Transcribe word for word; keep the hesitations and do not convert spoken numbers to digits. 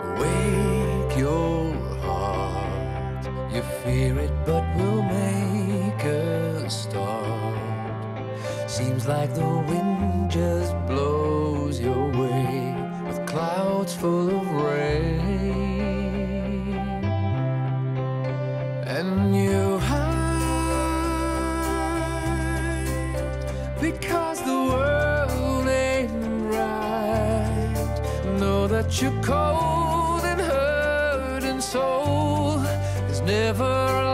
Awake your heart, you fear it but will make a start. Seems like the wind just blows your way with clouds full of rain. And you hide because the world ain't right. Know that you're cold and hurt and soul is never